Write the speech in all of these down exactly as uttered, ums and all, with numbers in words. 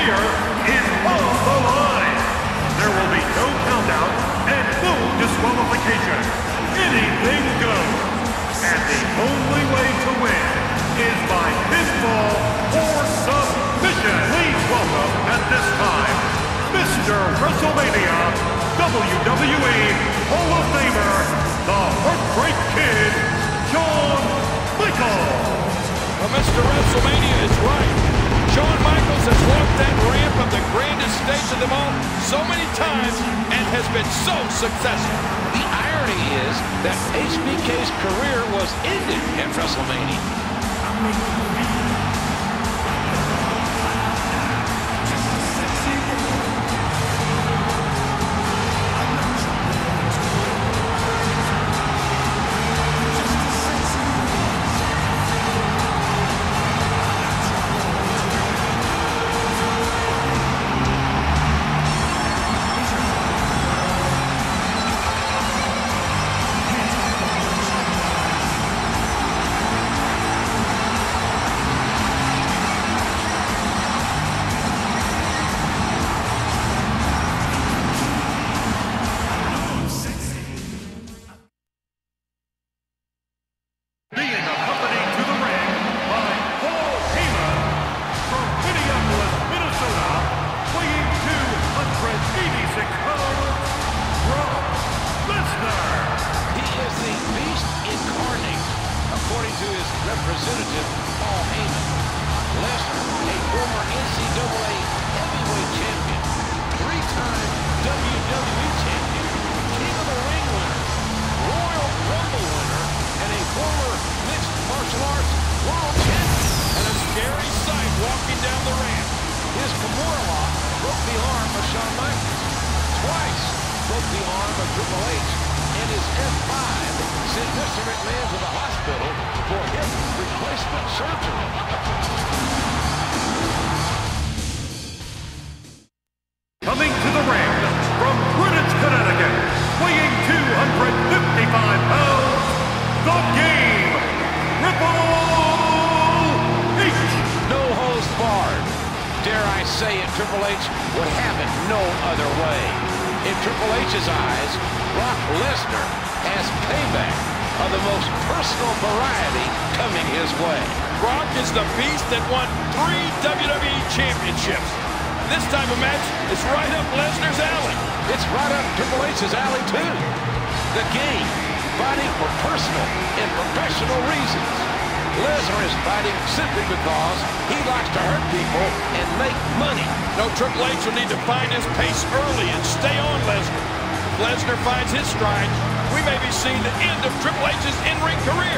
career is on the line. There will be no countdown and no disqualification. Anything goes. And the only way to win is by pinfall or submission. Please welcome at this time, Mister WrestleMania, W W E Hall of Famer, the Heartbreak Kid, Shawn Michaels. Well, Mister WrestleMania is right. Shawn Michaels has walked that ramp of the grandest stage of them all so many times and has been so successful. The irony is that H B K's career was ended at WrestleMania. Representative Paul Heyman. Lesnar, a former N C double A heavyweight champion, three-time W W E champion, King of the Ring winner, Royal Rumble winner, and a former mixed martial arts world champion. And a scary sight walking down the ramp. His Kimura lock broke the arm of Shawn Michaels. Twice broke the arm of Triple H. And his F five sent Mister McMahon to the hospital for hip replacement surgery. Coming to the ring from Greenwich, Connecticut, weighing two hundred fifty-five pounds, the Game, Triple H. No holds barred. Dare I say it, Triple H would have it no other way. In Triple H's eyes, Brock Lesnar has payback of the most personal variety coming his way. Brock is the beast that won three W W E championships. This type of match is right up Lesnar's alley. It's right up Triple H's alley, too. The Game, fighting for personal and professional reasons. Lesnar is fighting simply because he likes to hurt people and make money. No, Triple H will need to find his pace early and stay on Lesnar. If Lesnar finds his stride, we may be seeing the end of Triple H's in-ring career.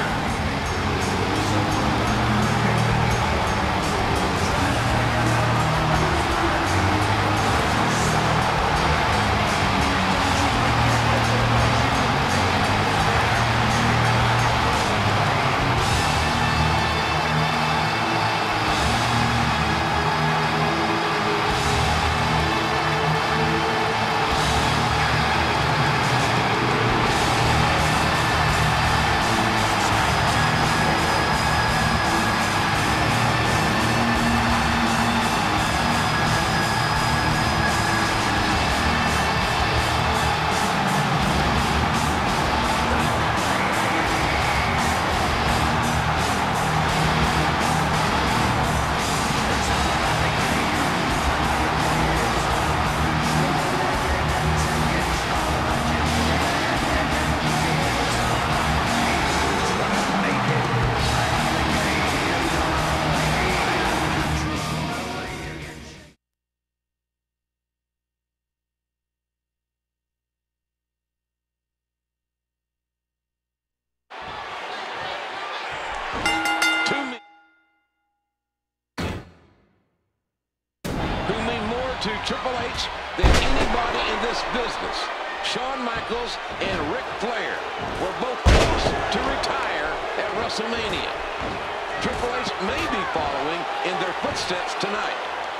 To Triple H than anybody in this business. Shawn Michaels and Ric Flair were both forced to retire at WrestleMania. Triple H may be following in their footsteps tonight.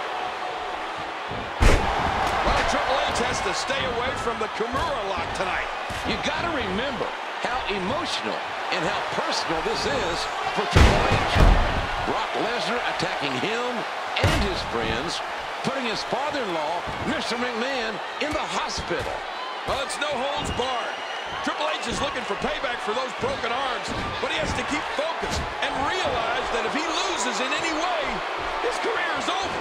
Well, Triple H has to stay away from the Kimura lock tonight. You got to remember how emotional and how personal this is for Triple H. Brock Lesnar attacking him and his friends putting his father-in-law, Mister McMahon, in the hospital. Well, it's no holds barred. Triple H is looking for payback for those broken arms, but he has to keep focused and realize that if he loses in any way, his career is over.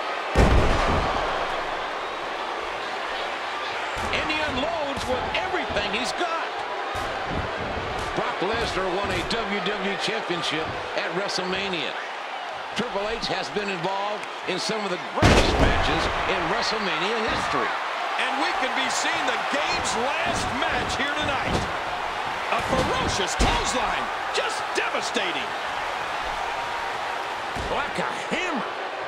And he unloads with everything he's got. Brock Lesnar won a W W E Championship at WrestleMania. Triple H has been involved in some of the greatest matches in WrestleMania history. And we could be seeing the game's last match here tonight. A ferocious clothesline, just devastating. Like a hammer.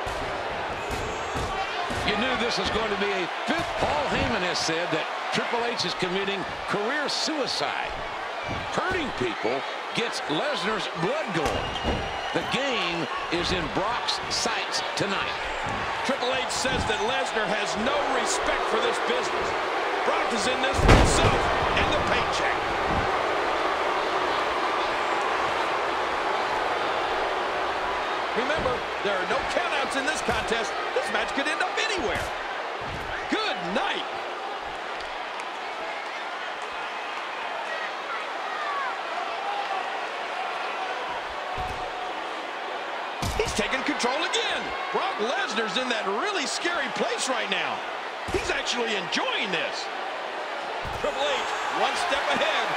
You knew this was going to be a fifth. Paul Heyman has said that Triple H is committing career suicide. Hurting people gets Lesnar's blood going. The game is in Brock's sights tonight. Triple H says that Lesnar has no respect for this business. Brock is in this for himself and the paycheck. Remember, there are no countouts in this contest. This match could end up anywhere. Good night. He's taking control again. Brock Lesnar's in that really scary place right now. He's actually enjoying this. Triple H, one step ahead.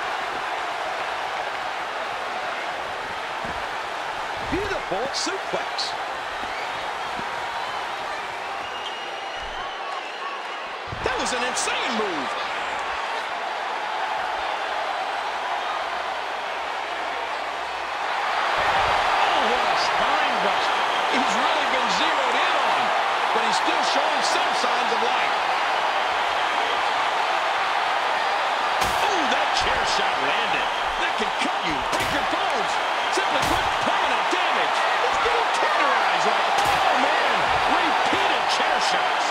Beautiful suplex. That was an insane move. He's really been zeroed in on, but he's still showing some signs of life. Oh, that chair shot landed. That can cut you, break your bones. Simply put, permanent damage. It's getting tenderized like, oh man, repeated chair shots.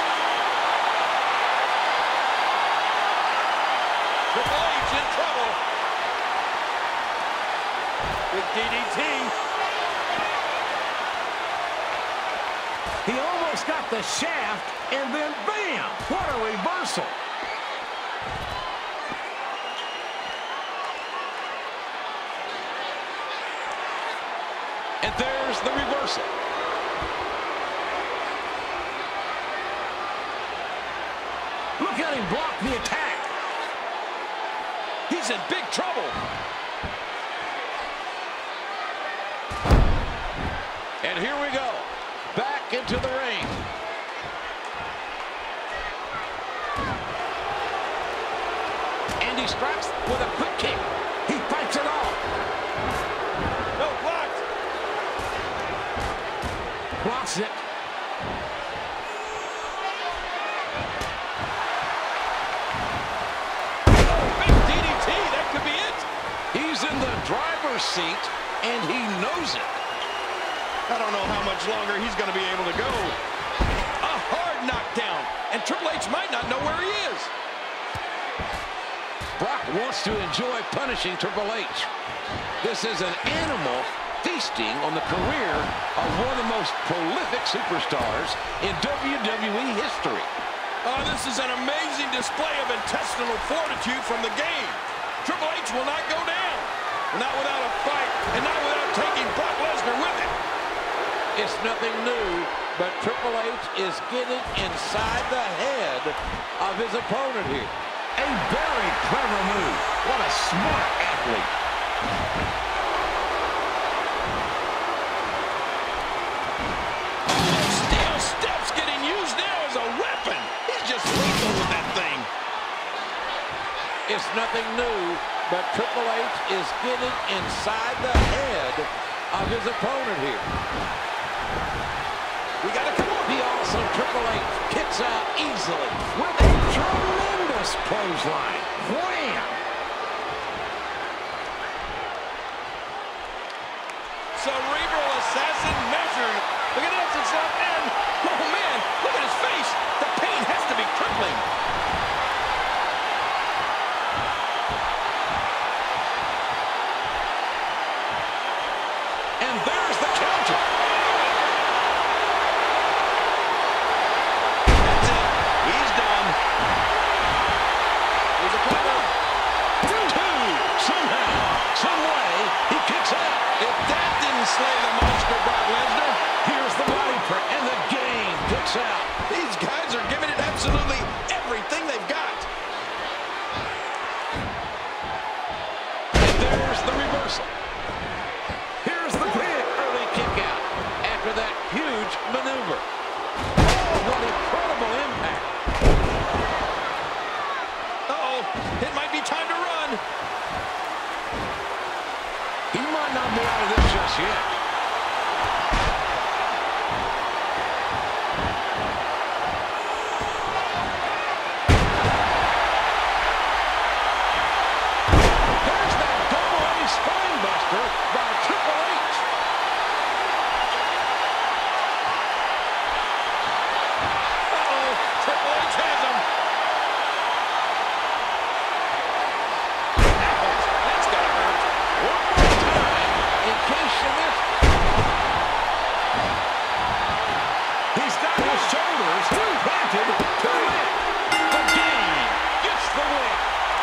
Triple H in trouble. Big D D T. He almost got the shaft, and then bam! What a reversal. And there's the reversal. Look at him block the attack. He's in big trouble. And here we go. Back into the ring. And he strikes with a quick kick. He fights it off. No, blocked. Blocks it. Big D D T, that could be it. He's in the driver's seat, and he knows it. I don't know how much longer he's going to be able to go. A hard knockdown, and Triple H might not know where he is. Brock wants to enjoy punishing Triple H. This is an animal feasting on the career of one of the most prolific superstars in W W E history. Oh, this is an amazing display of intestinal fortitude from the game. Triple H will not go down. Not without a fight, and not without taking Brock Lesnar with him. It's nothing new, but Triple H is getting inside the head of his opponent here. A very clever move. What a smart athlete. Steel steps getting used now as a weapon. He's just lethal with that thing. It's nothing new, but Triple H is getting inside the head of his opponent here. We got to come on. The awesome Triple H kicks out easily with a tremendous clothesline. Wham! Cerebral assassin measured. Look at this, it's not in. Oh man, look at his face. The pain has to be crippling. And there's the counter. slay the monster, Brock Lesnar. Here's the body print, and the game kicks out. These guys are giving it absolutely everything they've got. And there's the reversal. Here's the pin. Early kick out after that huge maneuver. Oh, what incredible impact. Uh-oh, it might be time to run. He might not be out of this just yet. There's that double A spine buster by Triple H. Uh-oh, Triple H has him. Ouch, that's gotta hurt. One more time, in case you missed. He's got his shoulders planted to win. The game gets the win.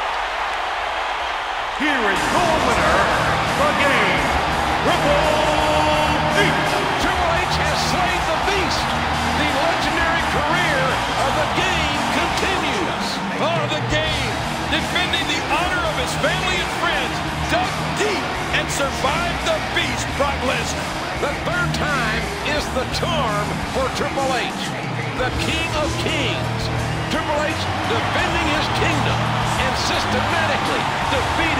Here is your winner, the game, Triple H. Triple H has slain the beast. The legendary career of the game continues. Oh, the game, defending the honor of his family and friends, dug deep and survived the beast, Brock Lesnar. The third time is the charm for Triple H, the King of Kings. Triple H defending his kingdom and systematically defeating